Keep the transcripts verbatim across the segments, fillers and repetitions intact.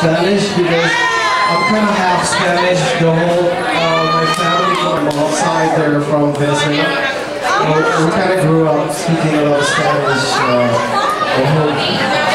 Spanish because I'm kind of half Spanish. The whole, uh, my family from my mom's side, they're from Venezuela. So we kind of grew up speaking a lot of Spanish. Uh, the whole,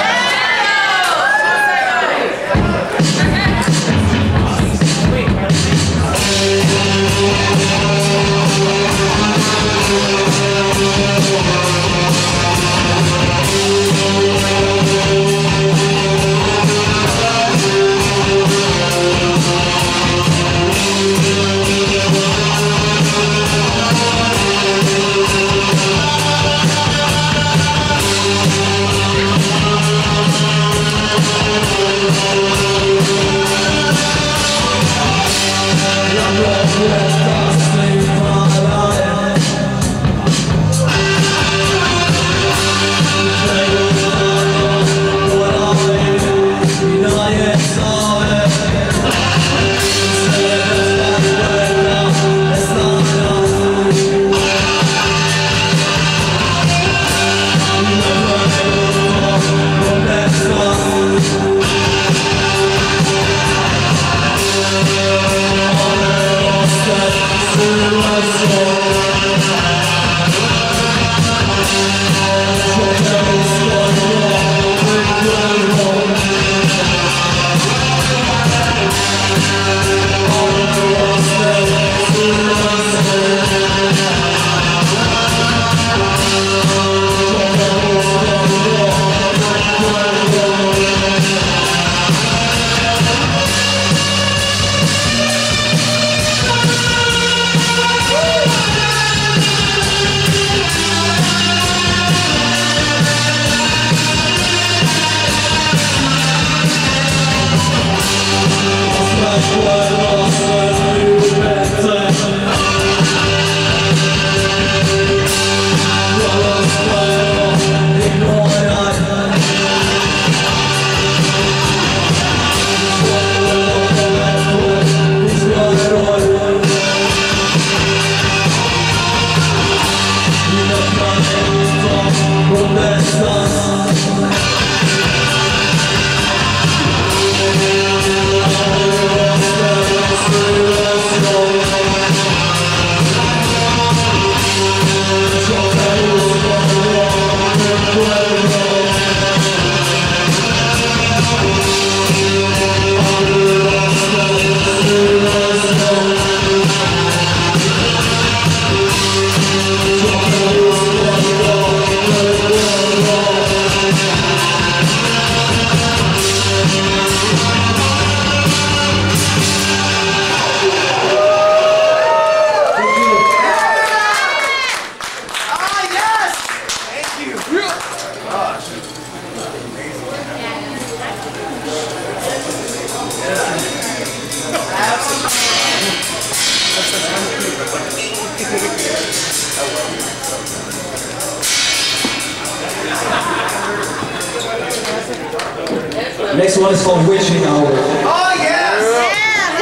next one is called Witching Hour. Oh, yes!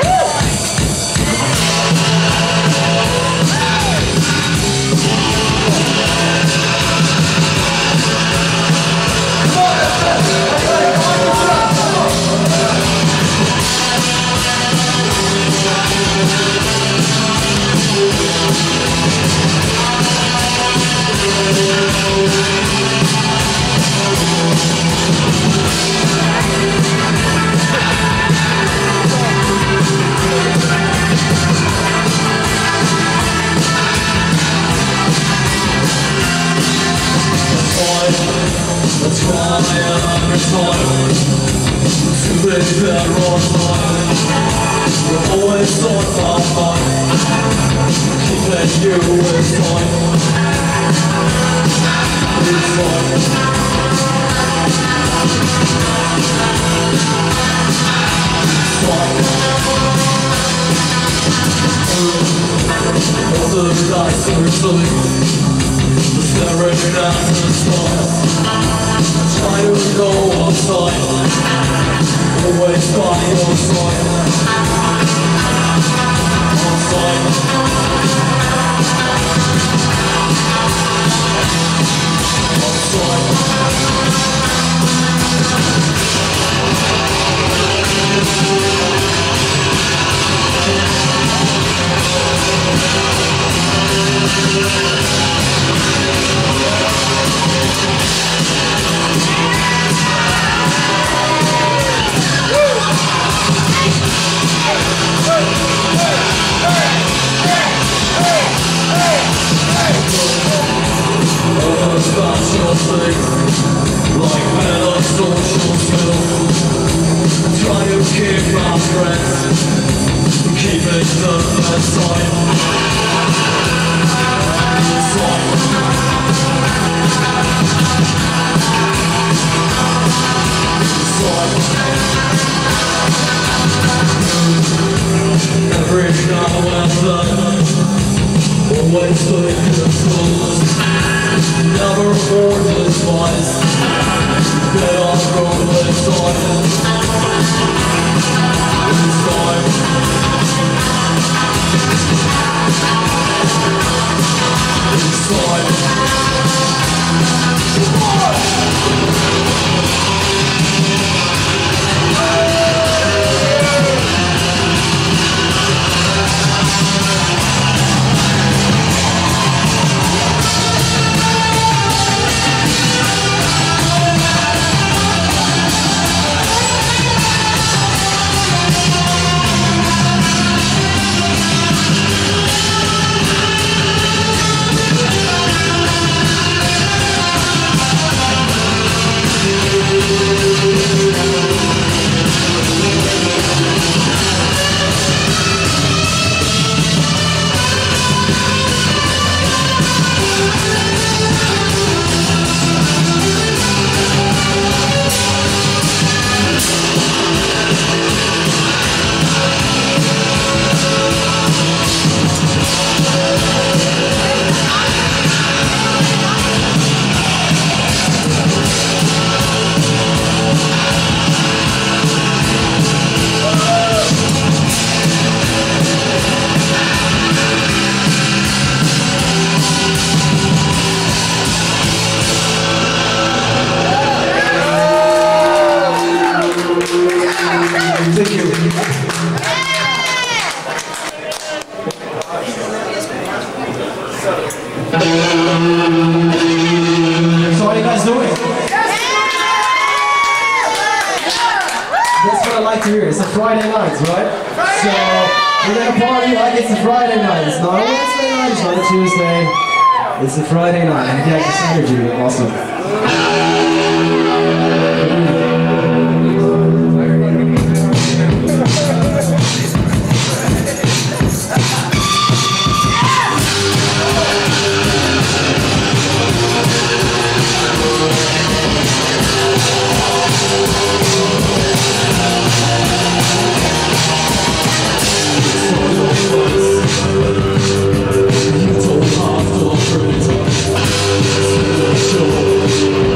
Always by your side. things like better social skills. Try to keep my friends, keep it to the side. Every now and then, always take control. Never more despise. Get on rolling time. It's time. It's time. Thank you. So what are you guys doing? That's what I like to hear. It's a Friday night, right? So we're gonna party like it's a Friday night. It's not a Wednesday night, it's not a Tuesday. It's a Friday night. And yeah, this energy, awesome. You don't have to pretend. Show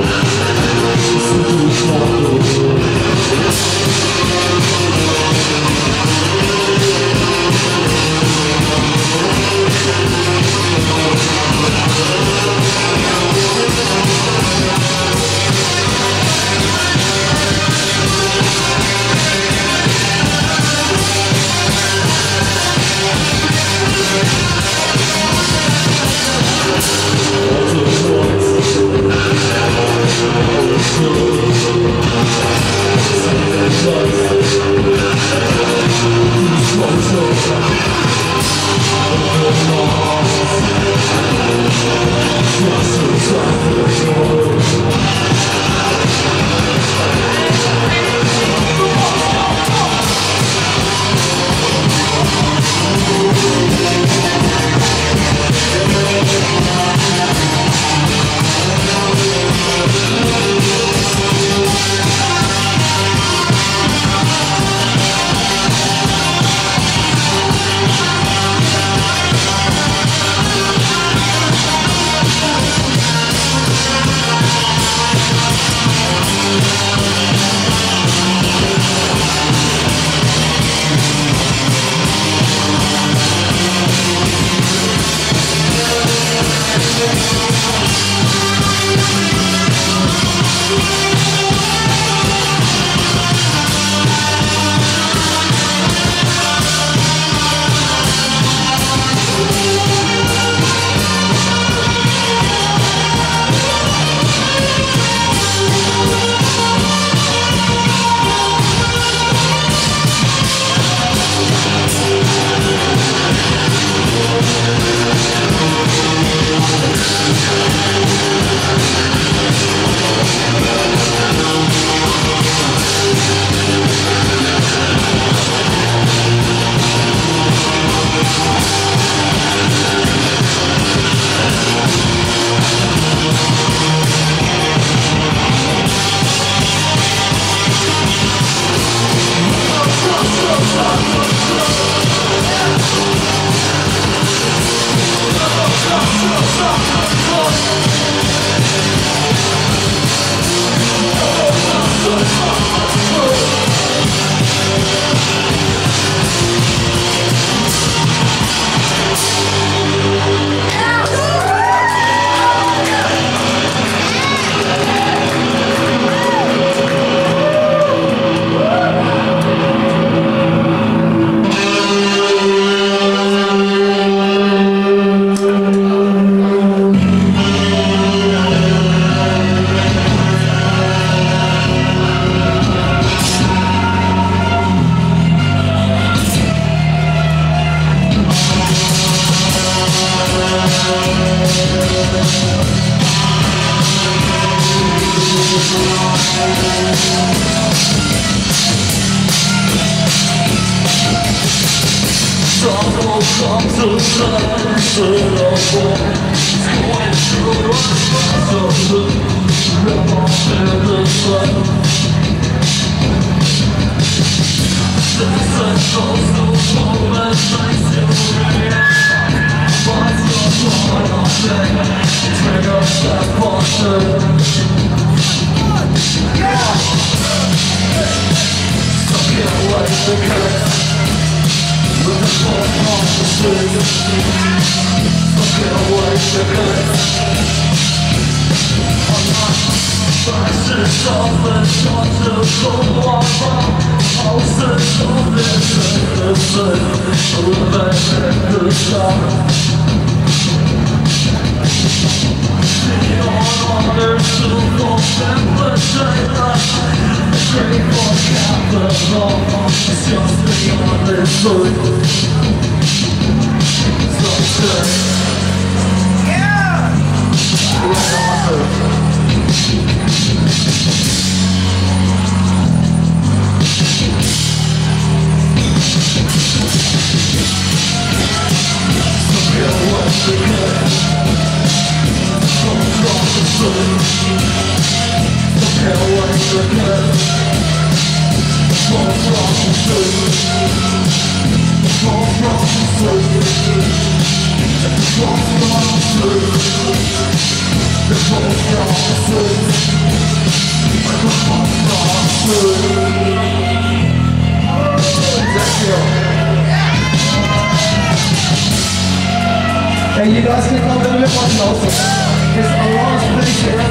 Hey, you guys can come a little bit more closer. There's a lot of space here.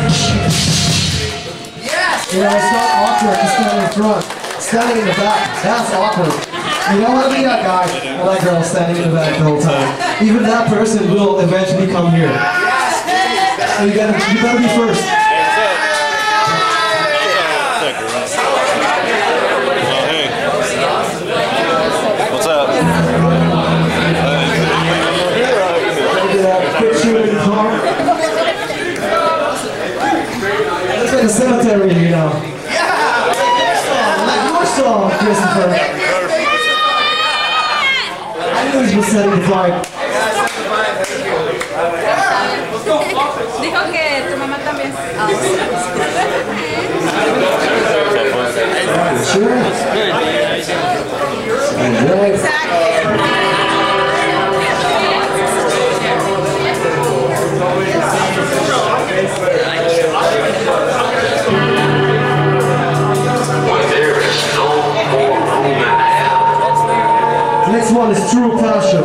Yes! You know, it's not awkward to stand in front. Standing in the back, that's awkward. You don't want to be that guy or that girl standing in the back the whole time. Even that person will eventually come here. So you gotta, you gotta be first. What's up? Quick shooting in the car. It's like a cemetery, you know. Like your song, Christopher. I knew he was setting the fire. Dijo que tu mamá también. Sure. All right. Next one is True Passion.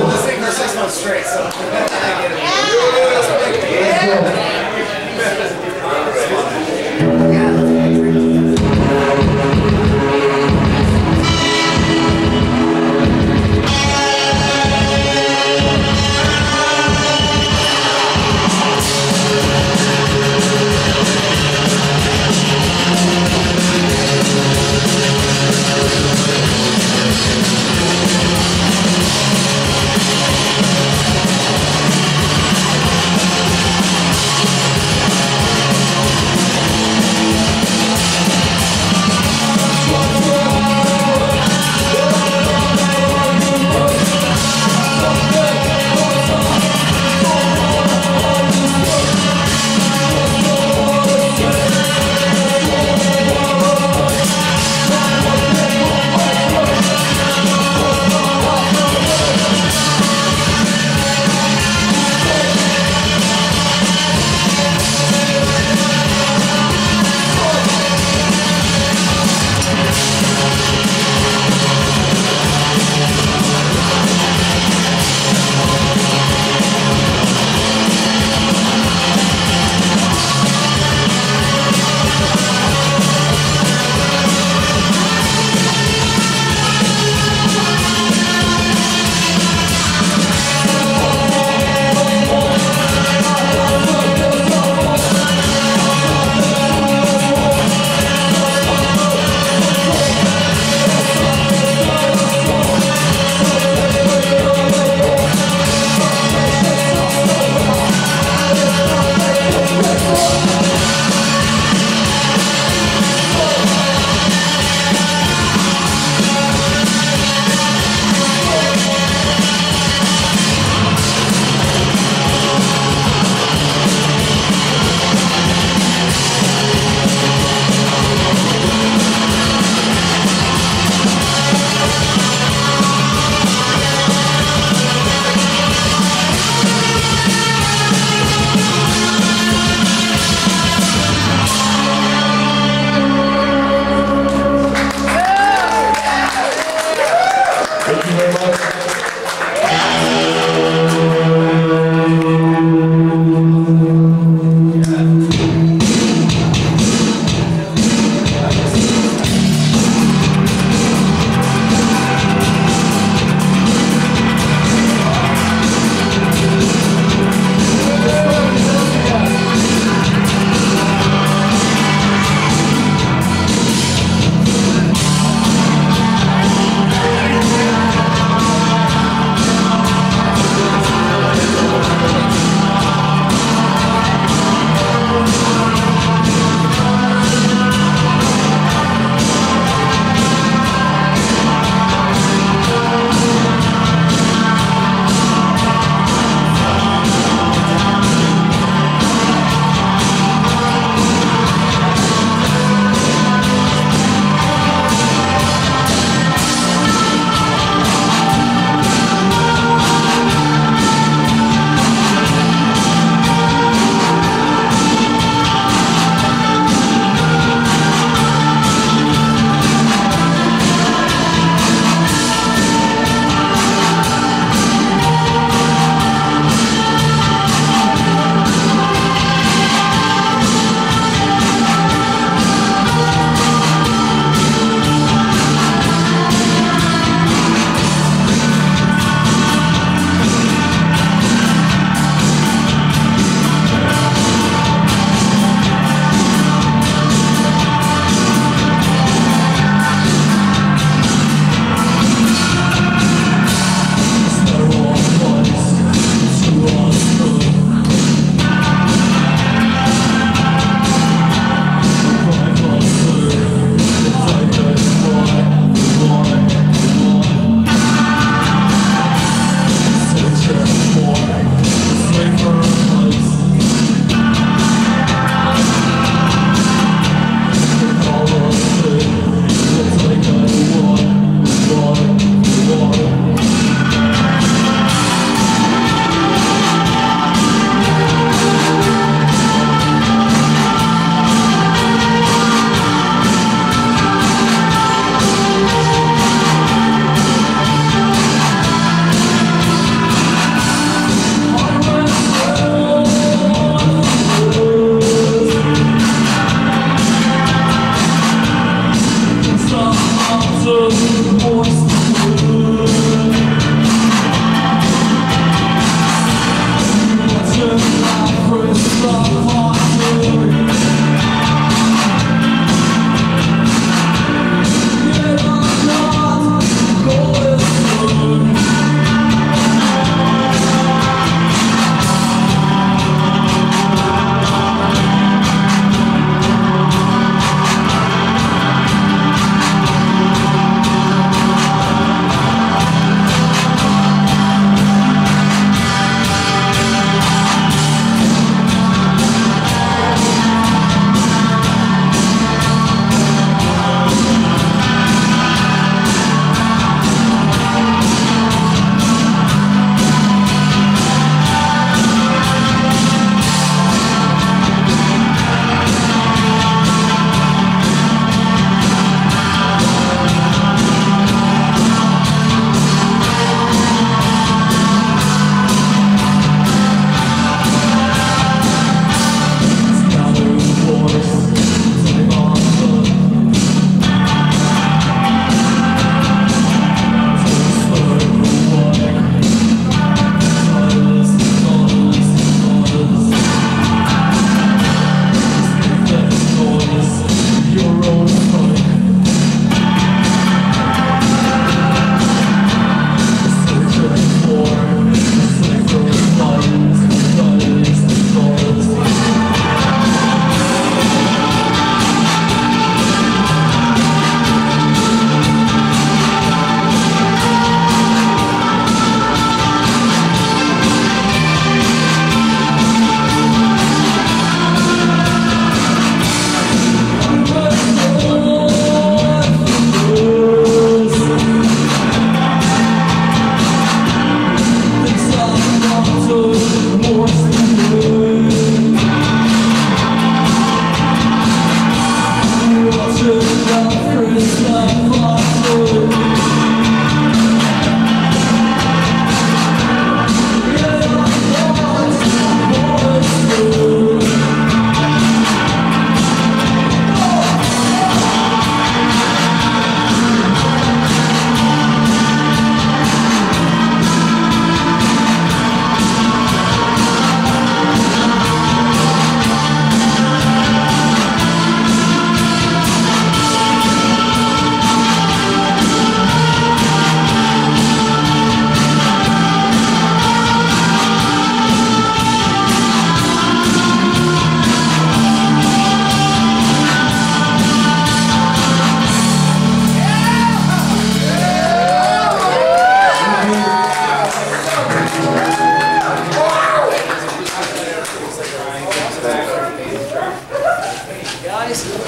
go. This thing for six months straight, so I get it.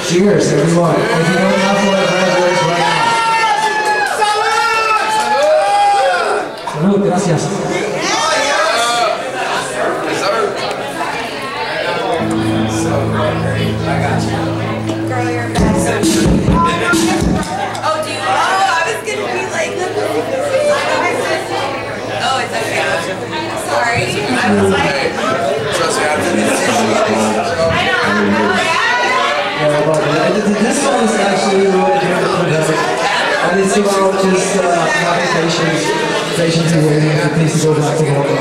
Cheers, everyone. If you don't have one, graduates right now. Salud, gracias. Girl, you're back. Oh, do you? Oh, I was gonna be like, oh, it's okay. Sorry. I was like, Yeah, but uh, this song is actually really good, and it's about just uh, having patience, patience and waiting for things to go back to normal.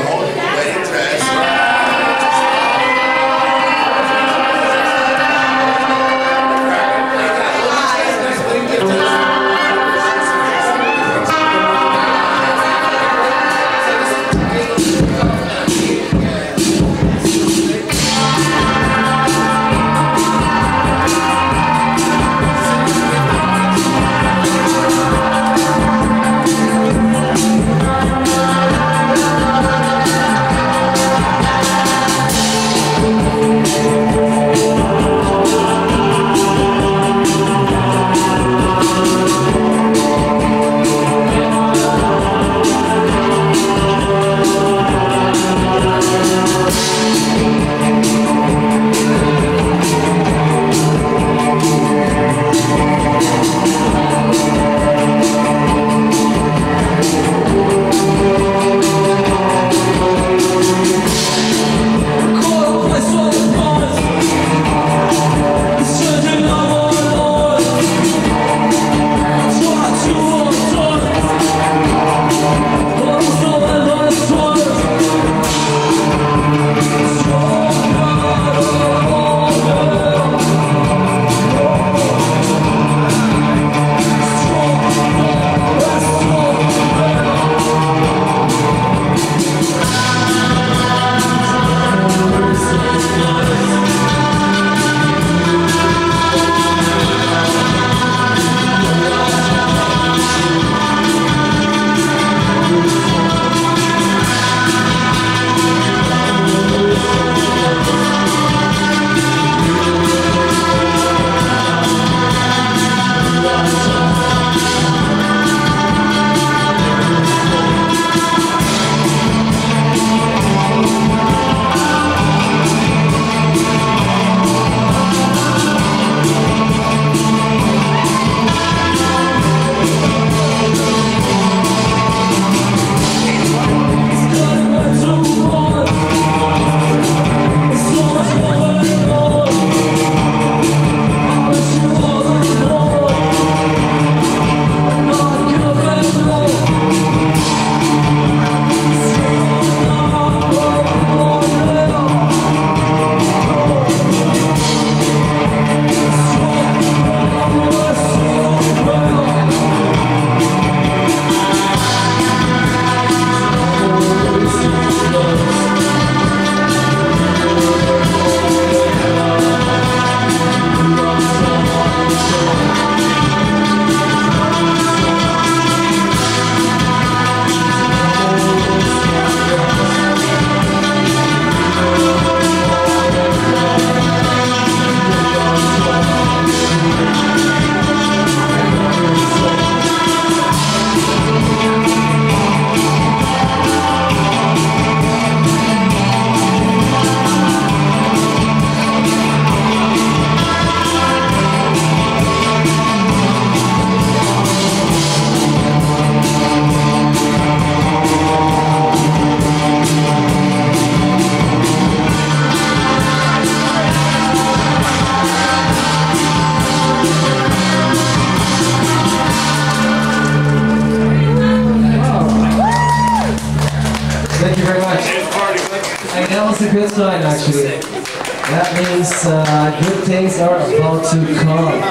That's a good sign, actually. That means uh, good things are about to come.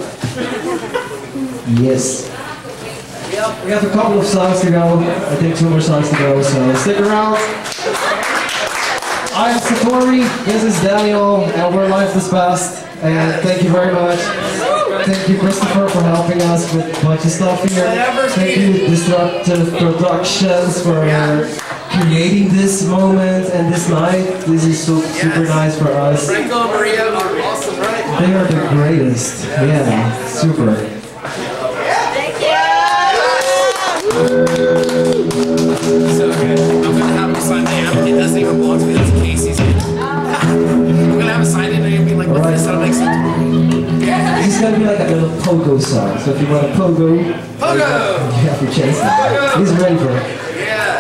Yes. We have a couple of songs to go. I think two more songs to go, so stick around. I'm Satori, this is Daniel, and we're Life This Past. And thank you very much. Thank you, Christopher, for helping us with a bunch of stuff here. Thank you, Disruptive Productions, for creating this moment and this night. This is so super nice for us. Franco and Maria are awesome, right? They are the greatest. Yeah, super. Thank you. So good. I'm gonna have him sign the amp. It doesn't even belong to me. That's Casey's. I'm gonna have a sign in and he'll be like, what's this? That'll make sense. This is gonna be like a little pogo song. So if you want a pogo, Pogo! you have your chance. Pogo! He's ready for it. Yeah.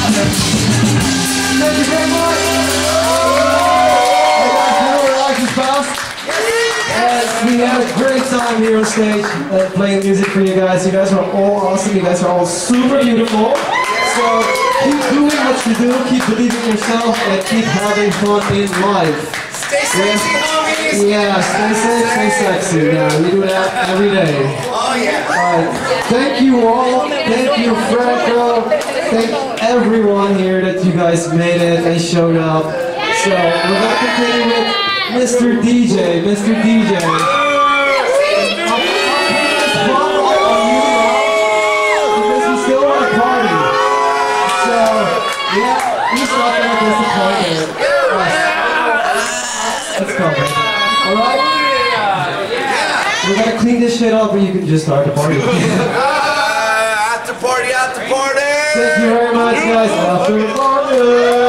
Thank you very much. Hey guys, you know relax is fast. And we had a great time here on stage uh, playing music for you guys. You guys are all awesome. You guys are all super beautiful. So keep doing what you do, keep believing in yourself, and keep having fun in life. Stay sexy, homies! Yeah, stay safe, stay sexy. Yeah, we do that every day. Oh, yeah. Alright, thank you all. Thank you, Franco. Thank everyone here that you guys made it and showed up. So we're gonna continue with Mister D J. Mister D J. I'll put this spotlight on you now because you still want to party. So yeah, he's not gonna disappoint you. Let's go, man. Alright? We're gonna clean this shit up, or you can just start the party. Uh, at the party, at the party! Thank you very much, guys. After the party!